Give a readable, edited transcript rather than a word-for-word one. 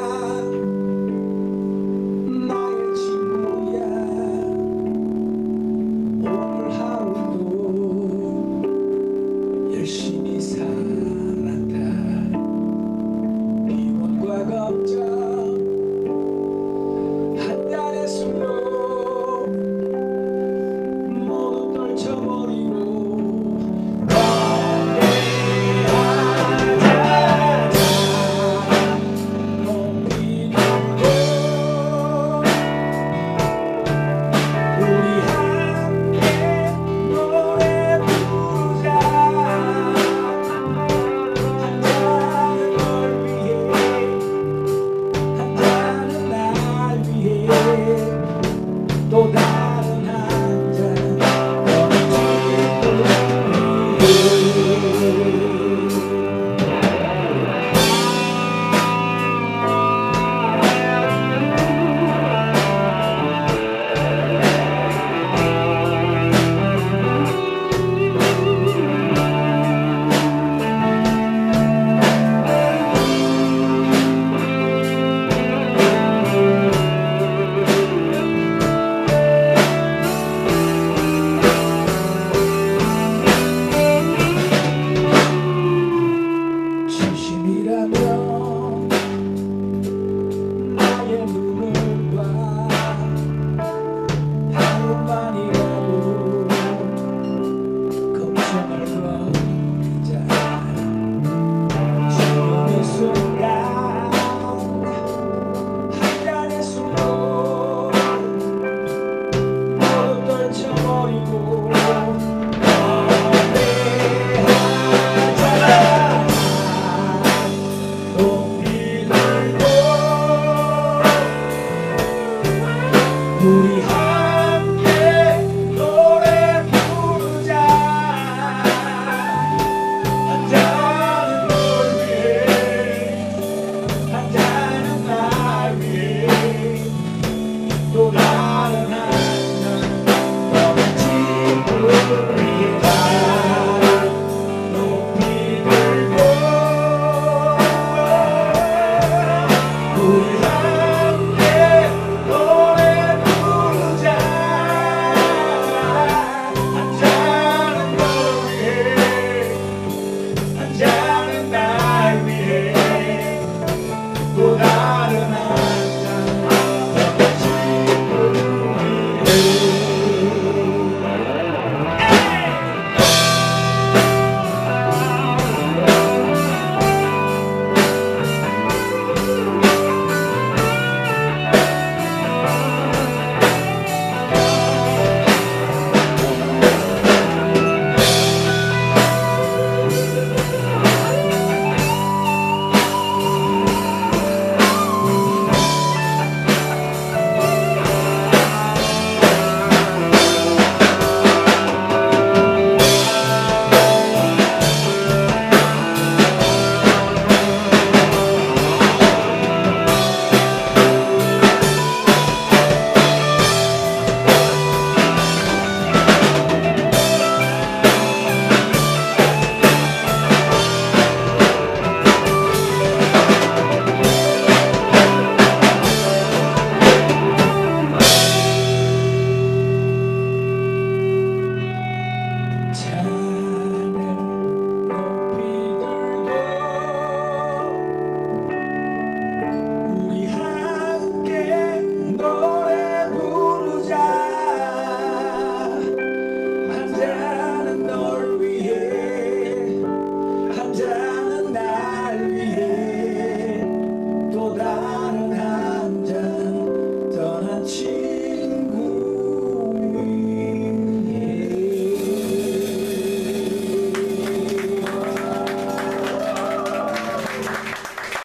나의 친구야. 오늘 하루도 열심히 살았다. 비원과 걱정 한 잔의 술로 모두 떨쳐버리고 또 다른 한잔 진심이라면 나의 눈을 봐. 하루만이라도 걱정을 버리자. 지금 이 순간 한 잔의 술로 모두 떨쳐버리고 우리 함께 노래 부르자. 한 잔은 널 위해, 한 잔은 날 위해, 또 다른 한 잔 너의 친구를 위해 높이 들고 우리 함께 노래 부르자. 한 잔은 널 위해, 한 잔은 날 위해, 또 다른 한